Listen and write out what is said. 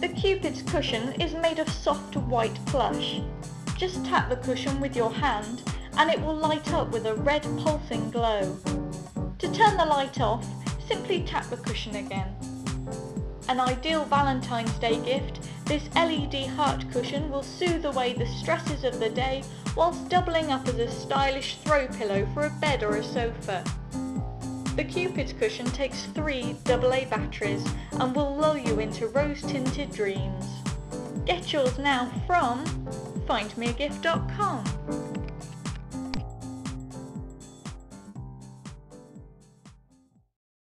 The Cupid's Cushion is made of soft white plush. Just tap the cushion with your hand and it will light up with a red pulsing glow. To turn the light off, simply tap the cushion again. An ideal Valentine's Day gift, this LED heart cushion will soothe away the stresses of the day whilst doubling up as a stylish throw pillow for a bed or a sofa. The Cupid's Cushion takes 3 AA batteries and will lull you into rose-tinted dreams. Get yours now from findmeagift.com.